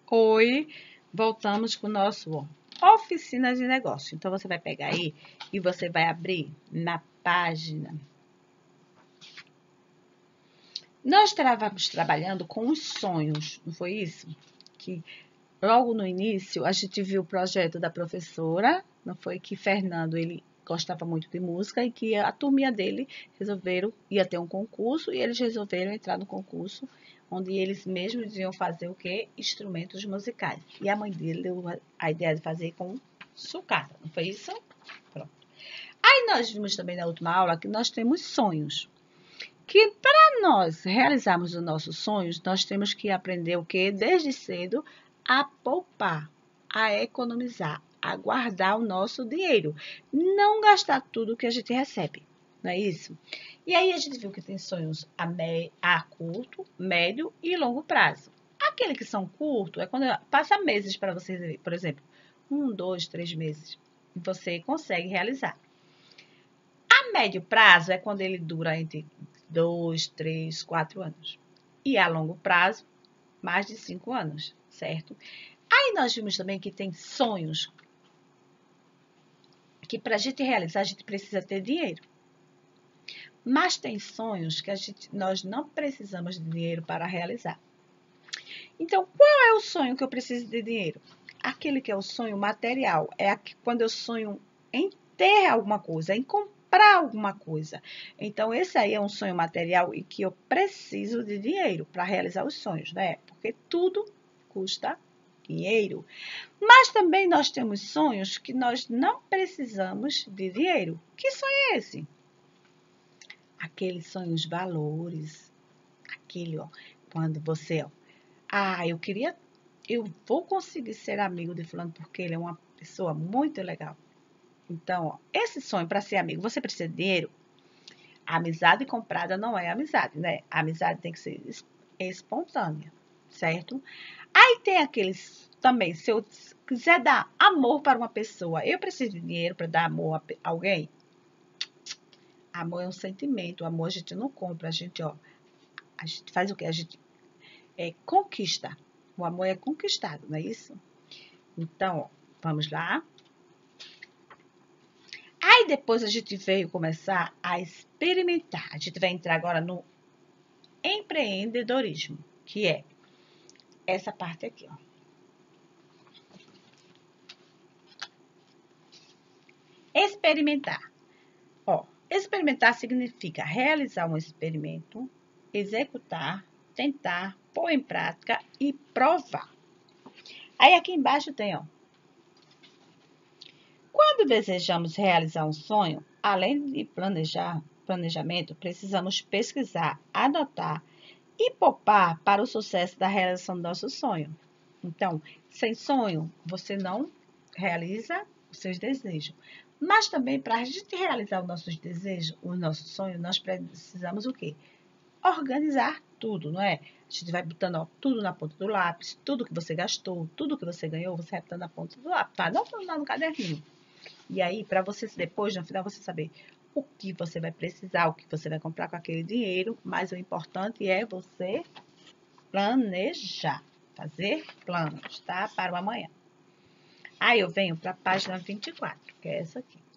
Oi, voltamos com o nosso oficina de negócio. Então, você vai pegar aí e você vai abrir na página. Nós estávamos trabalhando com os sonhos, não foi isso? Que logo no início a gente viu o projeto da professora, não foi que Fernando, ele gostava muito de música e que a turminha dele ia ter um concurso e eles resolveram entrar no concurso onde eles mesmos iam fazer o quê? Instrumentos musicais. E a mãe dele deu a ideia de fazer com sucata, não foi isso? Pronto. Aí nós vimos também na última aula que nós temos sonhos. Que para nós realizarmos os nossos sonhos, nós temos que aprender o quê? Desde cedo a poupar, a economizar, a guardar o nosso dinheiro. Não gastar tudo que a gente recebe, não é isso? E aí a gente viu que tem sonhos a curto, médio e longo prazo. Aqueles que são curtos é quando passa meses para você, por exemplo, 1, 2, 3 meses, e você consegue realizar. A médio prazo é quando ele dura entre 2, 3, 4 anos. E a longo prazo, mais de 5 anos, certo? Aí nós vimos também que tem sonhos que para a gente realizar, a gente precisa ter dinheiro. Mas tem sonhos que nós não precisamos de dinheiro para realizar. Então, qual é o sonho que eu preciso de dinheiro? Aquele que é o sonho material. É quando eu sonho em ter alguma coisa, em comprar alguma coisa. Então, esse aí é um sonho material e que eu preciso de dinheiro para realizar os sonhos, né? Porque tudo custa dinheiro. Mas também nós temos sonhos que nós não precisamos de dinheiro. Que sonho é esse? Aqueles sonhos valores. Aquele, ó, quando você, ó, eu vou conseguir ser amigo de fulano porque ele é uma pessoa muito legal. Então, ó, esse sonho para ser amigo, você precisa de dinheiro? A amizade comprada não é amizade, né? A amizade tem que ser espontânea, certo? Aí tem aqueles também, se eu quiser dar amor para uma pessoa, eu preciso de dinheiro para dar amor a alguém? Amor é um sentimento, amor a gente não compra, a gente faz o quê? A gente conquista. O amor é conquistado, não é isso? Então, ó, vamos lá. Aí depois a gente veio começar a experimentar. A gente vai entrar agora no empreendedorismo, que é essa parte aqui, ó. Experimentar. Ó, experimentar significa realizar um experimento, executar, tentar, pôr em prática e provar. Aí aqui embaixo tem, ó. Quando desejamos realizar um sonho, além de planejamento, precisamos pesquisar, anotar e poupar para o sucesso da realização do nosso sonho. Então, sem sonho, você não realiza os seus desejos. Mas também, para a gente realizar os nossos desejos, o nosso sonho, nós precisamos o quê? Organizar tudo, não é? A gente vai botando, ó, tudo na ponta do lápis, tudo que você gastou, tudo que você ganhou, você vai botando na ponta do lápis, tá? Não lá no caderninho. E aí, para você depois, no final, você saber o que você vai precisar, o que você vai comprar com aquele dinheiro, mas o importante é você planejar, fazer planos, tá? Para o amanhã. Aí eu venho para a página 24, que é essa aqui.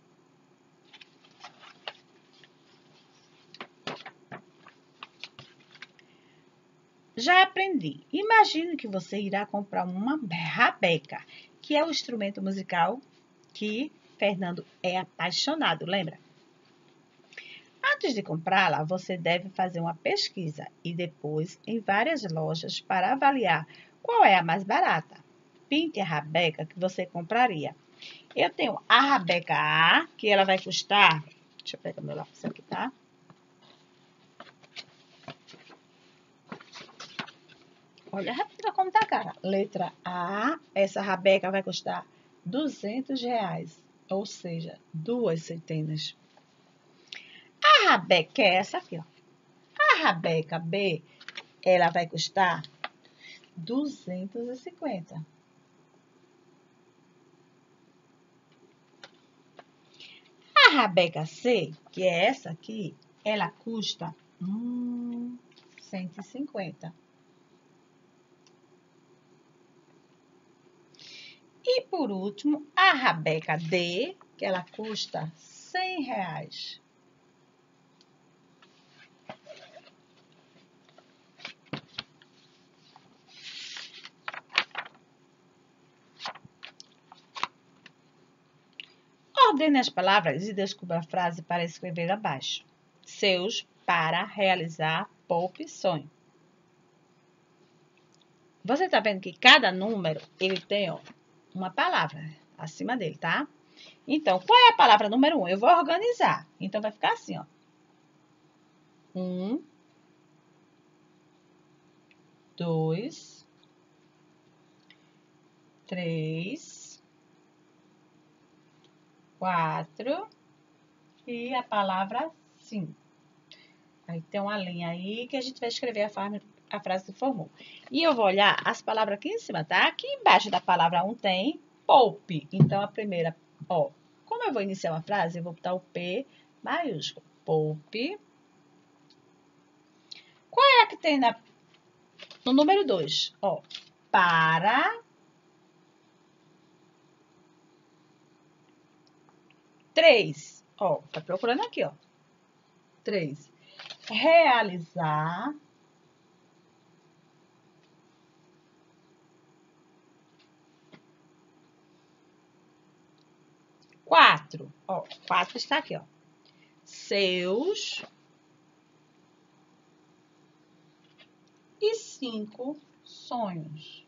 Já aprendi. Imagine que você irá comprar uma rabeca, que é o instrumento musical que Fernando é apaixonado, lembra? Antes de comprá-la, você deve fazer uma pesquisa e depois em várias lojas para avaliar qual é a mais barata. Pinte a rabeca que você compraria. Eu tenho a rabeca A, que ela vai custar... Deixa eu pegar meu lápis aqui, tá? Olha a rabeca como tá cara. Letra A, essa rabeca vai custar R$200, ou seja, 2 centenas. A rabeca é essa aqui, ó. A rabeca B, ela vai custar 250. A rabeca C, que é essa aqui, ela custa 150. por último, a rabeca D, que ela custa R$100. Ordene as palavras e descubra a frase para escrever abaixo. Seus para realizar poupe sonho. Você está vendo que cada número, ele tem uma palavra acima dele, tá? Então, qual é a palavra número 1? Eu vou organizar. Então, vai ficar assim, ó. 1, 2, 3, 4 e a palavra 5. Aí tem uma linha aí que a gente vai escrever a frase que formou. E eu vou olhar as palavras aqui em cima, tá? Aqui embaixo da palavra 1 tem poupe. Então, a primeira, ó. Como eu vou iniciar uma frase, eu vou botar o P maiúsculo. Poupe. Qual é a que tem no número 2? Ó, para 3. Ó, tá procurando aqui, ó. 3. Realizar. 4. Ó, 4 está aqui, ó. Seus. E 5 sonhos.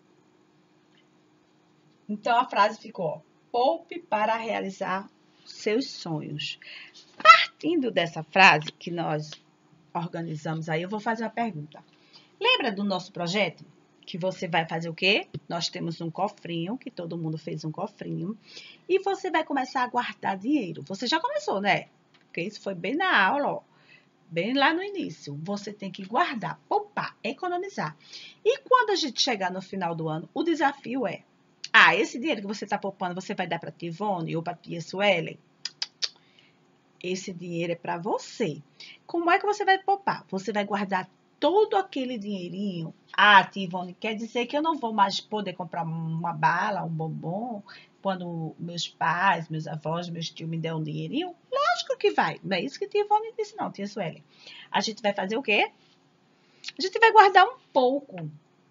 Então, a frase ficou, ó, poupe para realizar seus sonhos. Partindo dessa frase que nós organizamos aí, eu vou fazer uma pergunta. Lembra do nosso projeto? Que você vai fazer o quê? Nós temos um cofrinho, que todo mundo fez um cofrinho. E você vai começar a guardar dinheiro. Você já começou, né? Porque isso foi bem na aula, ó. Bem lá no início. Você tem que guardar, poupar, economizar. E quando a gente chegar no final do ano, o desafio é... esse dinheiro que você está poupando, você vai dar para a tia Ivone ou para a tia Suelen? Esse dinheiro é para você. Como é que você vai poupar? Você vai guardar todo aquele dinheirinho. Tia Ivone, quer dizer que eu não vou mais poder comprar uma bala, um bombom, quando meus pais, meus avós, meus tios me dão um dinheirinho? Lógico que vai. Não é isso que tia Ivone disse, não, tia Suelen. A gente vai fazer o quê? A gente vai guardar um pouco.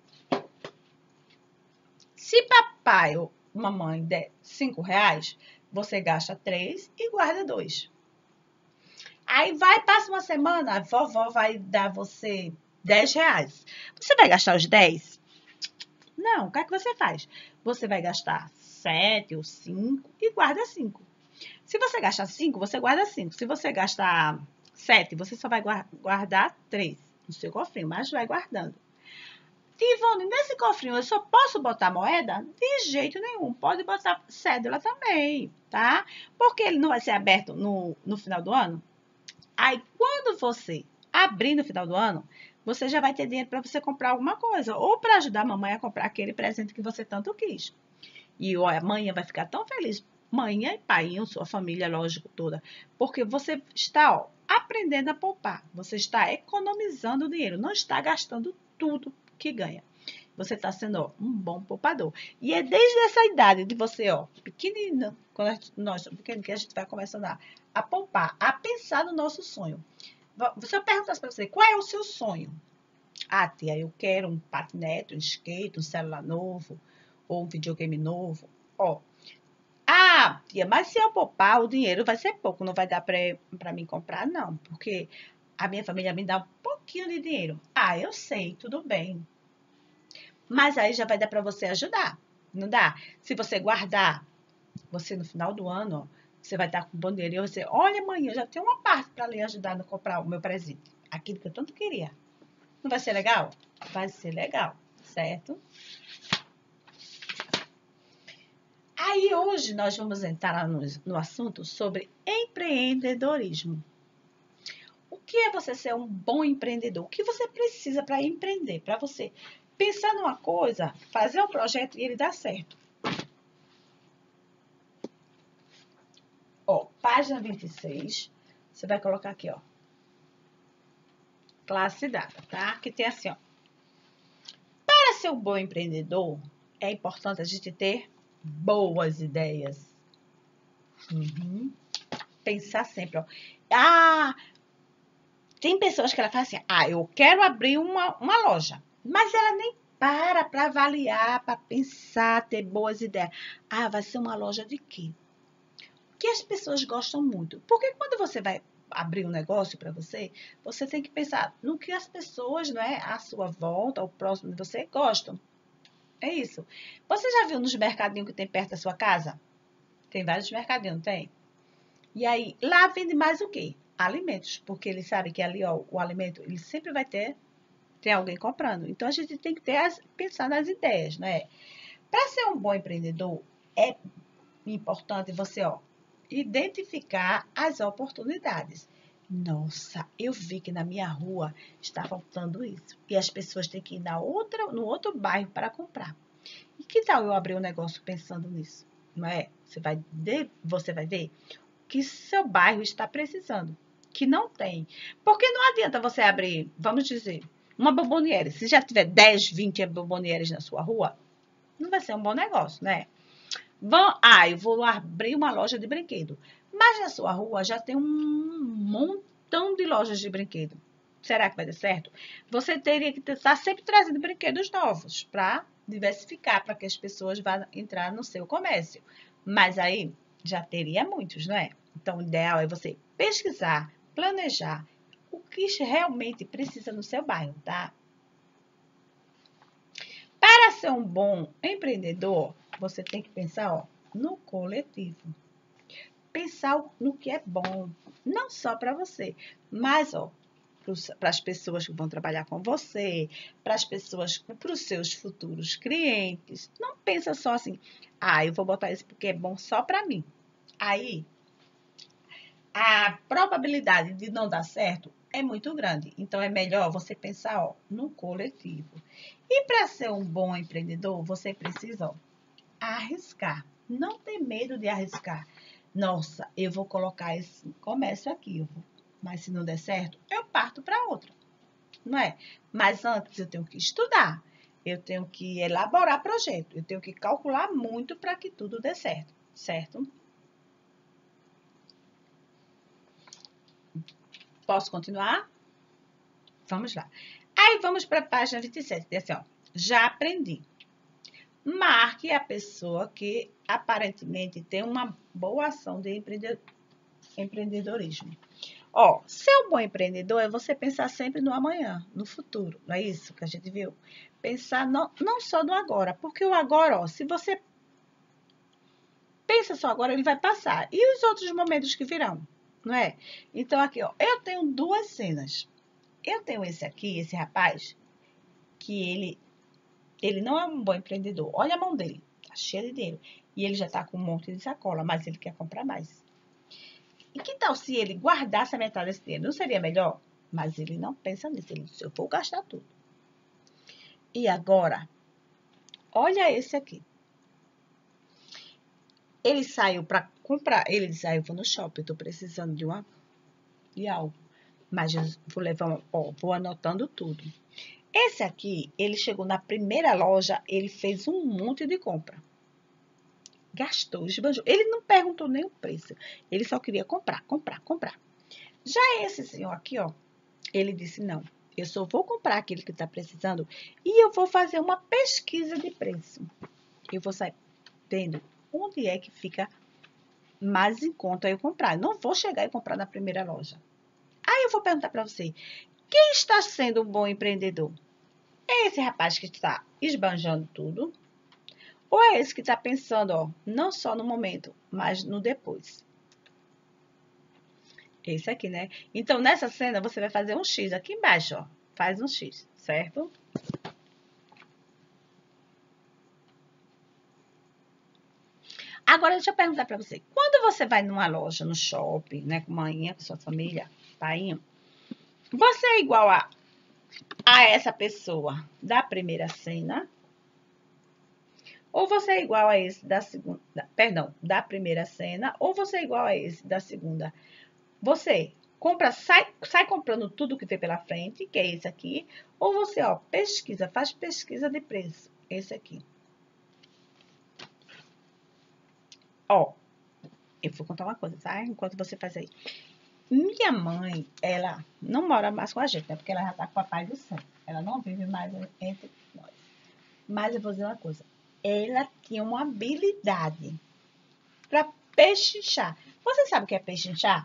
Se papai ou mamãe der R$5, você gasta 3 e guarda 2. Aí passa uma semana, a vovó vai dar você R$10. Você vai gastar os 10? Não, o que é que você faz? Você vai gastar 7 ou 5 e guarda 5. Se você gastar 5, você guarda 5. Se você gastar 7, você só vai guardar 3 no seu cofrinho, mas vai guardando. Ivone, nesse cofrinho eu só posso botar moeda? De jeito nenhum. Pode botar cédula também, tá? Porque ele não vai ser aberto no final do ano. Aí, quando você abrir no final do ano, você já vai ter dinheiro para você comprar alguma coisa. Ou para ajudar a mamãe a comprar aquele presente que você tanto quis. E ó, a mãe vai ficar tão feliz. Mãe e pai, sua família, lógico, toda. Porque você está, ó, aprendendo a poupar. Você está economizando dinheiro. Não está gastando tudo que ganha. Você está sendo, ó, um bom poupador. E é desde essa idade de você, ó, pequenino, quando nós somos pequenos, que a gente vai começando a poupar, a pensar no nosso sonho. Se eu perguntasse para você, qual é o seu sonho? Tia, eu quero um patinete, um skate, um celular novo, ou um videogame novo. Ó, tia, mas se eu poupar, o dinheiro vai ser pouco, não vai dar para mim comprar, não. Porque a minha família me dá um pouquinho de dinheiro. Eu sei, tudo bem. Mas aí já vai dar para você ajudar, não dá? Se você guardar, você no final do ano, ó, você vai estar com bom dinheiro e você, olha, mãe, eu já tenho uma parte para lhe ajudar a comprar o meu presente. Aquilo que eu tanto queria. Não vai ser legal? Vai ser legal, certo? Aí hoje nós vamos entrar no assunto sobre empreendedorismo. O que é você ser um bom empreendedor? O que você precisa para empreender? Para você pensar numa coisa, fazer um projeto e ele dar certo. Ó, página 26, você vai colocar aqui, ó. Classe dada, tá? Que tem assim, ó. Para ser um bom empreendedor, é importante a gente ter boas ideias. Pensar sempre, ó. Ah, tem pessoas que ela fala assim, eu quero abrir uma loja. Mas ela nem para avaliar, para pensar, ter boas ideias. Vai ser uma loja de quê? Que as pessoas gostam muito. Porque quando você vai abrir um negócio para você, você tem que pensar no que as pessoas, não é, à sua volta, ao próximo de você, gostam. É isso. Você já viu nos mercadinhos que tem perto da sua casa? Tem vários mercadinhos, não tem? E aí, lá vende mais o quê? Alimentos. Porque ele sabe que ali, ó, o alimento, ele sempre vai ter alguém comprando. Então, a gente tem que pensar nas ideias, né? Para ser um bom empreendedor, é importante você, ó, identificar as oportunidades. Nossa, eu vi que na minha rua está faltando isso. E as pessoas têm que ir no outro bairro para comprar. E que tal eu abrir um negócio pensando nisso? Não é? Você vai ver que seu bairro está precisando, que não tem. Porque não adianta você abrir, vamos dizer, uma bomboniere. Se já tiver 10, 20 bombonieres na sua rua, não vai ser um bom negócio, né? Eu vou abrir uma loja de brinquedo. Mas na sua rua já tem um montão de lojas de brinquedo. Será que vai dar certo? Você teria que estar sempre trazendo brinquedos novos para diversificar, para que as pessoas vão entrar no seu comércio. Mas aí já teria muitos, não é? Então, o ideal é você pesquisar, planejar o que realmente precisa no seu bairro, tá? Para ser um bom empreendedor, você tem que pensar, ó, no coletivo. Pensar no que é bom, não só para você, mas ó, para as pessoas que vão trabalhar com você, para as pessoas, para os seus futuros clientes. Não pensa só assim, eu vou botar isso porque é bom só para mim. Aí, a probabilidade de não dar certo é muito grande. Então, é melhor você pensar, ó, no coletivo. E para ser um bom empreendedor, você precisa, ó, arriscar. Não ter medo de arriscar. Nossa, eu vou colocar esse comércio aqui, mas se não der certo, eu parto para outra, não é? Mas antes eu tenho que estudar, eu tenho que elaborar projeto, eu tenho que calcular muito para que tudo dê certo, certo? Posso continuar? Vamos lá. Aí vamos para a página 27, diz assim, ó, já aprendi. Marque a pessoa que aparentemente tem uma boa ação de empreendedorismo. Ó, ser um bom empreendedor é você pensar sempre no amanhã, no futuro. Não é isso que a gente viu? Pensar não só no agora, porque o agora, ó, se você pensa só agora, ele vai passar. E os outros momentos que virão, não é? Então, aqui, ó, eu tenho duas cenas. Eu tenho esse aqui, esse rapaz, que ele não é um bom empreendedor. Olha a mão dele, tá cheia de dinheiro. E ele já tá com um monte de sacola, mas ele quer comprar mais. E que tal se ele guardasse a metade desse dinheiro? Não seria melhor? Mas ele não pensa nisso. Ele disse, eu vou gastar tudo. E agora, olha esse aqui. Ele saiu para comprar. Ele disse, eu vou no shopping, estou precisando de algo. Mas eu vou levar, vou anotando tudo. Esse aqui, ele chegou na primeira loja, ele fez um monte de compra. Gastou, esbanjou. Ele não perguntou nem o preço. Ele só queria comprar, comprar, comprar. Já esse senhor aqui, ó, ele disse, não, eu só vou comprar aquele que está precisando e eu vou fazer uma pesquisa de preço. Eu vou sair vendo onde é que fica mais em conta eu comprar. Eu não vou chegar e comprar na primeira loja. Aí eu vou perguntar para você, quem está sendo um bom empreendedor? É esse rapaz que está esbanjando tudo? Ou é esse que está pensando, ó, não só no momento, mas no depois? Esse aqui, né? Então, nessa cena, você vai fazer um X aqui embaixo, ó. Faz um X, certo? Agora, deixa eu perguntar para você. Quando você vai numa loja, no shopping, né, com mãe, com sua família, pai, você é igual a essa pessoa da primeira cena? Ou você é igual a esse da segunda, perdão, da primeira cena, ou você é igual a esse da segunda? Você compra, sai comprando tudo que vê pela frente, que é esse aqui, ou você, ó, pesquisa, faz pesquisa de preço, esse aqui. Eu vou contar uma coisa, tá? Enquanto você faz aí. Minha mãe, ela não mora mais com a gente, né? Porque ela já tá com o papai do céu. Ela não vive mais entre nós. Mas eu vou dizer uma coisa. Ela tinha uma habilidade para pechinchar. Você sabe o que é pechinchar?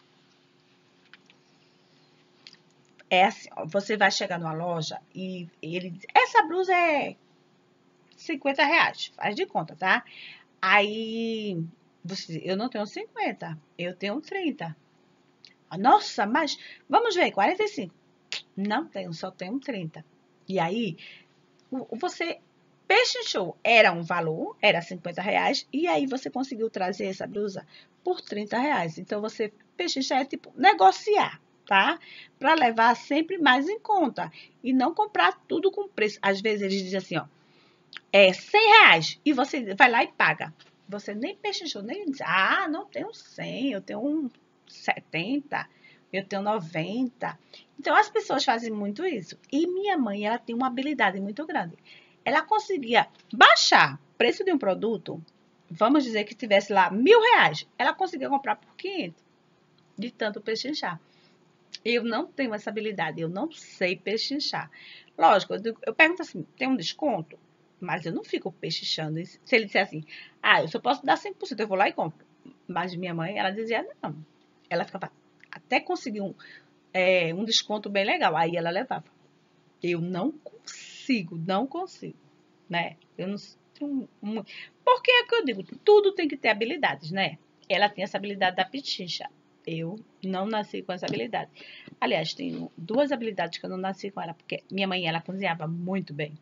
É assim, ó, você vai chegar numa loja e ele diz, essa blusa é 50 reais, faz de conta, tá? Aí, você diz, eu não tenho 50, eu tenho 30. Nossa, mas vamos ver, 45. Não tenho, só tenho 30. E aí, você pechinchou, era um valor, era 50 reais, e aí você conseguiu trazer essa blusa por 30 reais. Então, você pechinchar é tipo negociar, tá? Para levar sempre mais em conta e não comprar tudo com preço. Às vezes eles dizem assim, ó, é 100 reais e você vai lá e paga. Você nem pechinchou, nem diz, ah, não tenho 100, eu tenho um 70, eu tenho 90. Então, as pessoas fazem muito isso. E minha mãe, ela tem uma habilidade muito grande. Ela conseguia baixar o preço de um produto, vamos dizer que tivesse lá 1.000 reais, ela conseguia comprar por 500, de tanto pechinchar. Eu não tenho essa habilidade, eu não sei pechinchar. Lógico, eu pergunto assim, tem um desconto? Mas eu não fico pechinchando. Se ele disser assim, ah, eu só posso dar 5%, eu vou lá e compro. Mas minha mãe, ela dizia não. Ela ficava até conseguir um desconto bem legal. Aí ela levava. Eu não consigo, né? Eu não tenho Porque é que eu digo, tudo tem que ter habilidades, né? Ela tem essa habilidade da pechincha. Eu não nasci com essa habilidade. Aliás, tenho duas habilidades que eu não nasci com ela, porque minha mãe, ela cozinhava muito bem.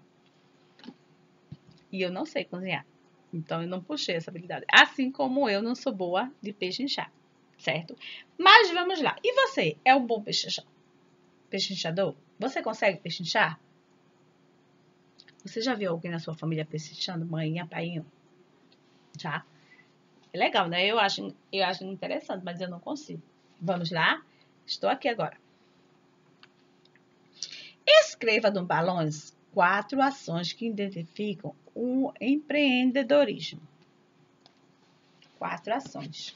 E eu não sei cozinhar. Então, eu não puxei essa habilidade. Assim como eu não sou boa de pechinchar, certo? Mas vamos lá. E você, é um bom pechinchador? Você consegue pechinchar? Você já viu alguém na sua família pechinchando? Mãinha, painho? Já? É legal, né? Eu acho interessante, mas eu não consigo. Vamos lá? Estou aqui agora. Escreva no balões 4 ações que identificam o empreendedorismo. 4 ações.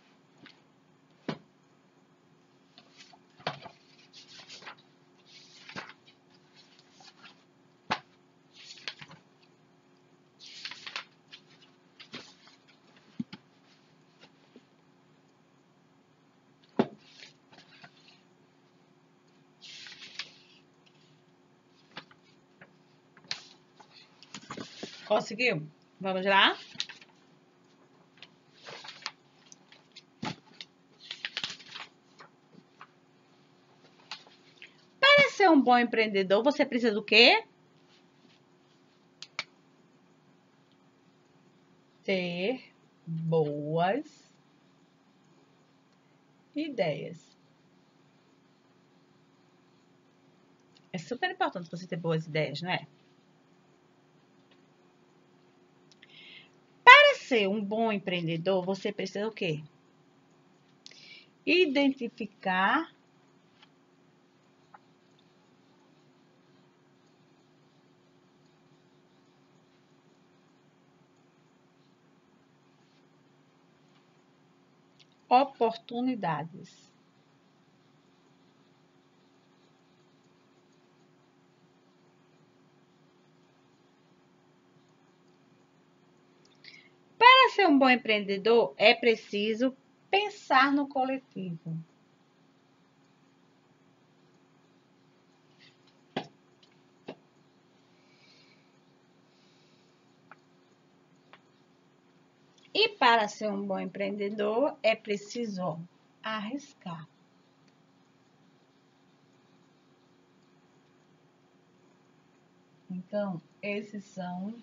Conseguiu? Vamos lá? Para ser um bom empreendedor, você precisa do quê? Ter boas ideias. É super importante você ter boas ideias, não é? Para ser um bom empreendedor, você precisa o quê? Identificar oportunidades. Para ser um bom empreendedor, é preciso pensar no coletivo. E para ser um bom empreendedor, é preciso arriscar. Então, esses são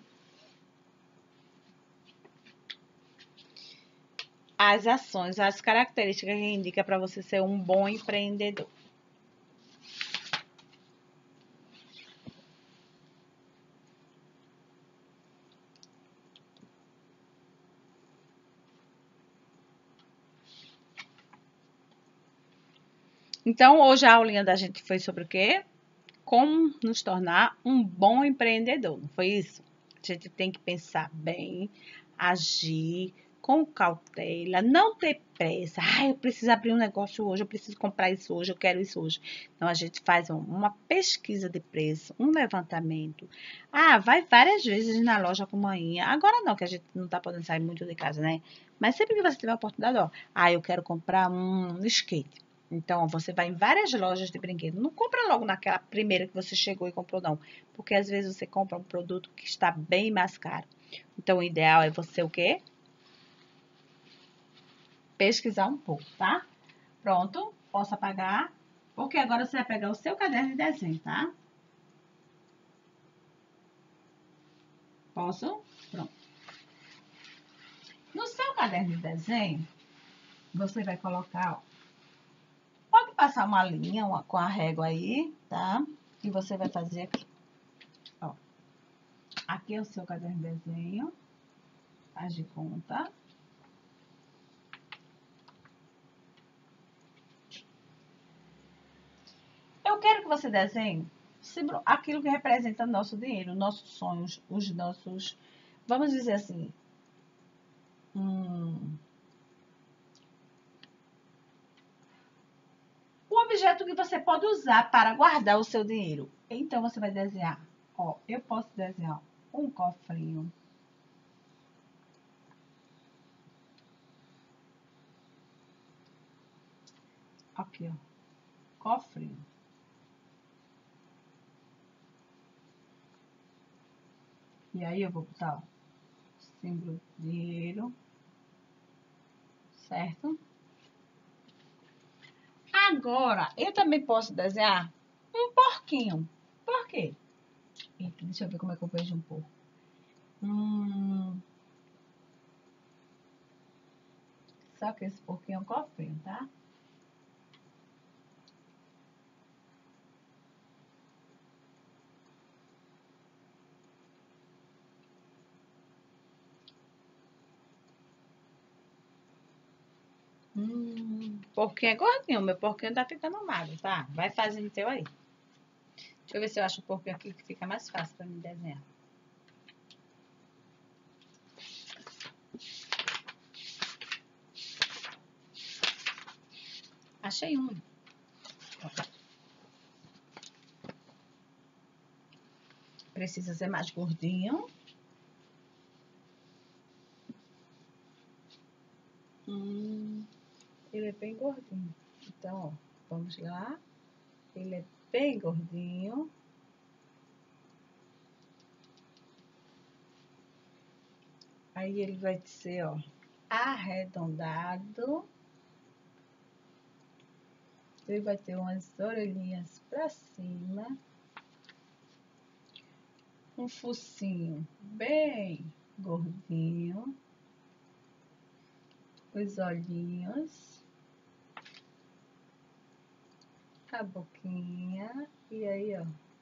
as ações, as características que indica para você ser um bom empreendedor. Então, hoje a aulinha da gente foi sobre o quê? Como nos tornar um bom empreendedor, não foi isso? A gente tem que pensar bem, agir, com cautela, não ter pressa. Eu preciso abrir um negócio hoje, eu preciso comprar isso hoje, eu quero isso hoje. Então, a gente faz uma pesquisa de preço, um levantamento. Vai várias vezes na loja com manhã. Agora não, que a gente não tá podendo sair muito de casa, né? Mas sempre que você tiver a oportunidade, eu quero comprar um skate. Então, você vai em várias lojas de brinquedo. Não compra logo naquela primeira que você chegou e comprou, não. Porque às vezes você compra um produto que está bem mais caro. Então, o ideal é você o quê? Pesquisar um pouco, tá? Pronto, posso apagar. Porque agora você vai pegar o seu caderno de desenho, tá? Posso? Pronto. No seu caderno de desenho, você vai colocar, pode passar uma linha com a régua aí, tá? E você vai fazer aqui. Ó. Aqui é o seu caderno de desenho. Faz de conta. Eu quero que você desenhe aquilo que representa nosso dinheiro, nossos sonhos, os nossos, vamos dizer assim, o objeto que você pode usar para guardar o seu dinheiro. Então, você vai desenhar, eu posso desenhar um cofrinho. Aqui, cofrinho. E aí, eu vou botar, símbolo de dinheiro, certo? Agora, eu também posso desenhar um porquinho. Por quê? Eita, deixa eu ver como é que eu vejo um porco. Só que esse porquinho é um cofrinho, tá? Porquinho é gordinho, meu porquinho tá ficando magro, tá? Vai fazendo o teu aí. Deixa eu ver se eu acho o porquinho aqui que fica mais fácil pra me desenhar. Achei um. Precisa ser mais gordinho. Ele é bem gordinho. Então, vamos lá. Ele é bem gordinho. Aí ele vai ser, arredondado. Ele vai ter umas orelhinhas pra cima. Um focinho bem gordinho. Os olhinhos. A boquinha. E aí,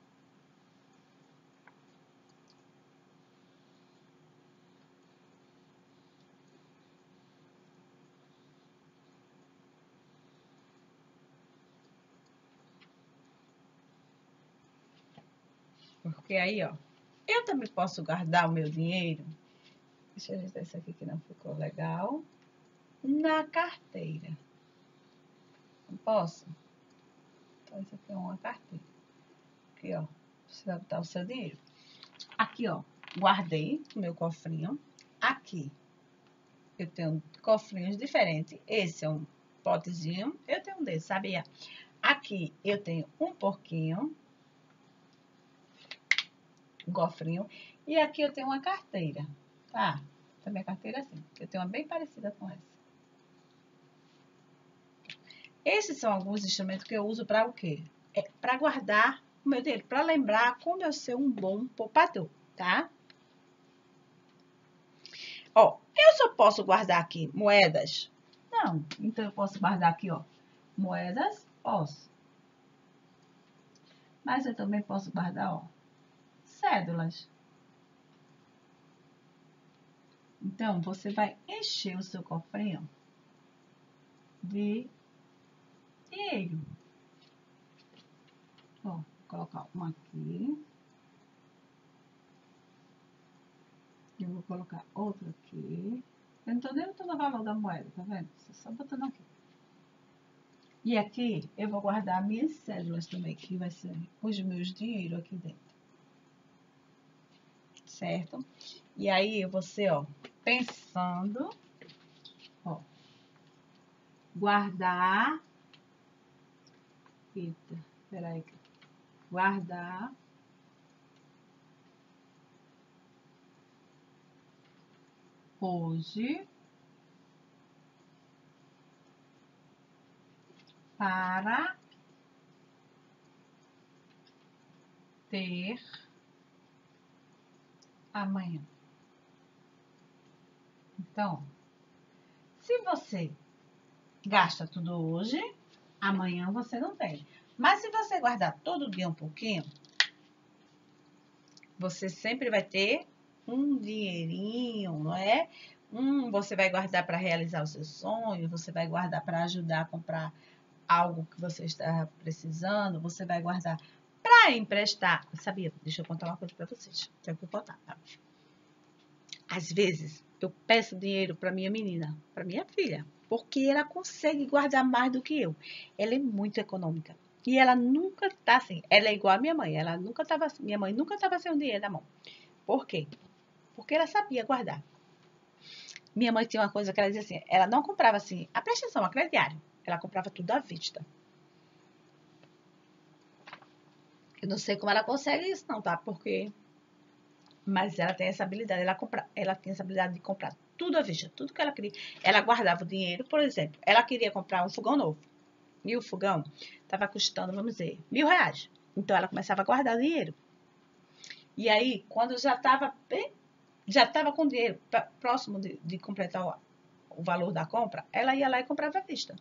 Porque aí, eu também posso guardar o meu dinheiro. Deixa eu ajeitar isso aqui que não ficou legal. Na carteira. Não posso? Então, isso aqui é uma carteira. Aqui, você vai botar o seu dinheiro. Aqui, guardei o meu cofrinho. Aqui, eu tenho cofrinhos diferentes. Esse é um potezinho. Eu tenho um desse, sabia? Aqui, eu tenho um porquinho. Um cofrinho. E aqui eu tenho uma carteira, tá? Também a carteira é assim. Eu tenho uma bem parecida com essa. Esses são alguns instrumentos que eu uso para o quê? Para guardar o meu dinheiro, para lembrar como eu ser um bom poupador, tá? Eu só posso guardar aqui moedas? Não. Então, eu posso guardar aqui, moedas, posso. Mas eu também posso guardar, cédulas. Então, você vai encher o seu cofrinho de dinheiro. Vou colocar um aqui. Eu vou colocar outro aqui. Eu não tô nem botando o valor da moeda, tá vendo? Só botando aqui. E aqui eu vou guardar minhas cédulas também, que vai ser os meus dinheiros aqui dentro. Certo? E aí você, ó, pensando, ó, guardar. Eita, peraí. Guardar. Hoje. Para ter amanhã. Então, se você gasta tudo hoje, amanhã você não tem. Mas se você guardar todo dia um pouquinho, você sempre vai ter um dinheirinho, não é? Você vai guardar para realizar o seu sonho, você vai guardar para ajudar a comprar algo que você está precisando, você vai guardar para emprestar. Sabia? Deixa eu contar uma coisa para vocês. Tenho que contar, tá? Às vezes, eu peço dinheiro para minha menina, para minha filha, porque ela consegue guardar mais do que eu. Ela é muito econômica. E ela nunca tá assim. Ela é igual a minha mãe. Minha mãe nunca estava sem o dinheiro na mão. Por quê? Porque ela sabia guardar. Minha mãe tinha uma coisa que ela dizia assim, ela não comprava assim, a prestação, a crediário. Ela comprava tudo à vista. Eu não sei como ela consegue isso não, tá? Porque... Mas ela tem essa habilidade, ela tem essa habilidade de comprar tudo à vista, tudo que ela queria. Ela guardava o dinheiro, por exemplo, ela queria comprar um fogão novo. E o fogão estava custando, vamos dizer, R$1.000. Então ela começava a guardar o dinheiro. E aí, quando já estava com o dinheiro próximo de completar o valor da compra, ela ia lá e comprava à vista.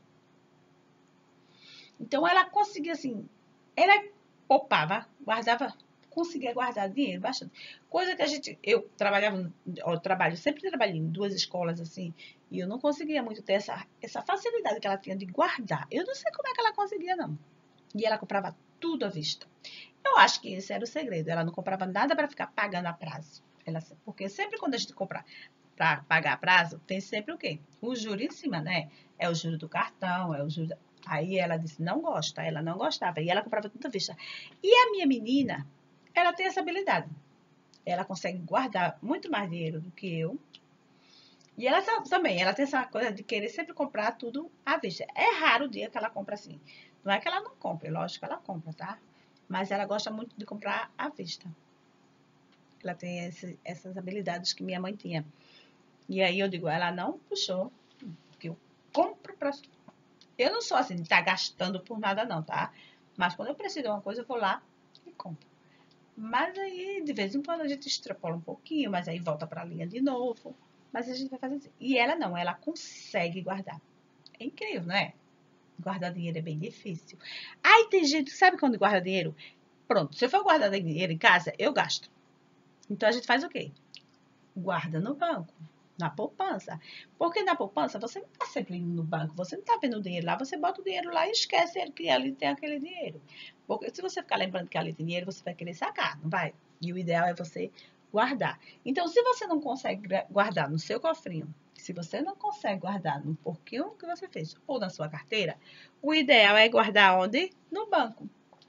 Então ela conseguia assim, ela poupava, guardava, conseguia guardar dinheiro bastante. Coisa que eu sempre trabalhei em duas escolas assim, e eu não conseguia muito ter essa facilidade que ela tinha de guardar. Eu não sei como é que ela conseguia, não. E ela comprava tudo à vista. Eu acho que esse era o segredo. Ela não comprava nada para ficar pagando a prazo. Porque sempre quando a gente compra para pagar a prazo, tem sempre o quê? O juro em cima, né? É o juro do cartão, é o juro. Aí ela disse, não gosta, ela não gostava. E ela comprava tudo à vista. E a minha menina, ela tem essa habilidade. Ela consegue guardar muito mais dinheiro do que eu. E ela também, ela tem essa coisa de querer sempre comprar tudo à vista. É raro o dia que ela compra assim. Não é que ela não compre, lógico que ela compra, tá? Mas ela gosta muito de comprar à vista. Ela tem essas habilidades que minha mãe tinha. E aí eu digo, ela não puxou, porque eu compro pra... Eu não sou assim de estar gastando por nada não, tá? Mas quando eu preciso de uma coisa, eu vou lá e compro. Mas aí, de vez em quando, a gente extrapola um pouquinho, mas aí volta para a linha de novo. Mas a gente vai fazer assim. E ela não, ela consegue guardar. É incrível, não é? Guardar dinheiro é bem difícil. Aí tem gente, sabe quando guarda dinheiro? Pronto, se eu for guardar dinheiro em casa, eu gasto. Então a gente faz o quê? Guarda no banco, na poupança. Porque na poupança você não está sempre indo no banco, você não está vendo o dinheiro lá, você bota o dinheiro lá e esquece que ali tem aquele dinheiro. Porque se você ficar lembrando que ali tem dinheiro, você vai querer sacar, não vai? E o ideal é você guardar. Então, se você não consegue guardar no seu cofrinho, se você não consegue guardar no pouquinho que você fez ou na sua carteira, o ideal é guardar onde? No banco.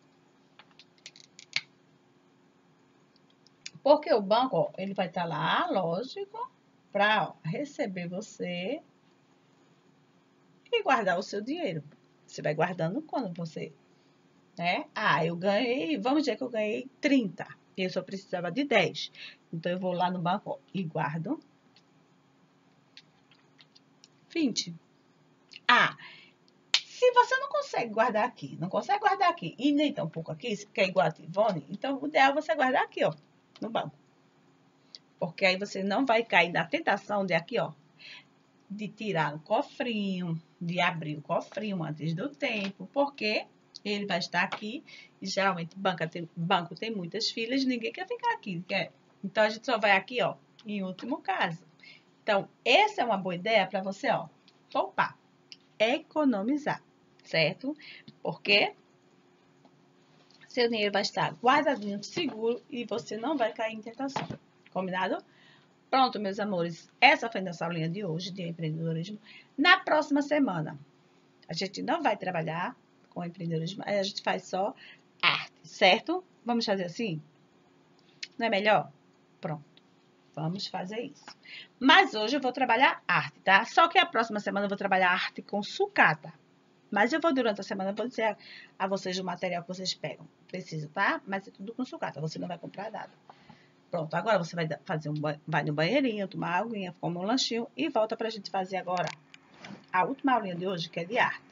Porque o banco, ó, ele vai estar lá, lógico, para receber você e guardar o seu dinheiro. Você vai guardando quando você, né? Ah, eu ganhei, vamos dizer que eu ganhei 30 e eu só precisava de 10. Então, eu vou lá no banco ó, e guardo 20. Ah, se você não consegue guardar aqui, não consegue guardar aqui e nem tão pouco aqui, que é igual a Tivone, então o ideal é você guardar aqui, ó, no banco. Porque aí você não vai cair na tentação de aqui, ó, de tirar o cofrinho, de abrir o cofrinho antes do tempo, porque ele vai estar aqui e geralmente banco tem muitas filas, ninguém quer ficar aqui, quer? Então a gente só vai aqui, ó, em último caso. Então, essa é uma boa ideia para você, ó, poupar, economizar, certo? Porque seu dinheiro vai estar guardadinho, seguro e você não vai cair em tentação. Combinado? Pronto, meus amores. Essa foi nossa aulinha de hoje, de empreendedorismo. Na próxima semana, a gente não vai trabalhar com empreendedorismo, a gente faz só arte, certo? Vamos fazer assim? Não é melhor? Pronto. Vamos fazer isso. Mas hoje eu vou trabalhar arte, tá? Só que a próxima semana eu vou trabalhar arte com sucata. Mas eu vou, durante a semana, eu vou dizer a vocês o material que vocês pegam. Precisa, tá? Mas é tudo com sucata. Você não vai comprar nada. Pronto, agora você vai fazer vai no banheirinho, tomar uma aguinha, comer um lanchinho e volta pra gente fazer agora a última aulinha de hoje, que é de arte.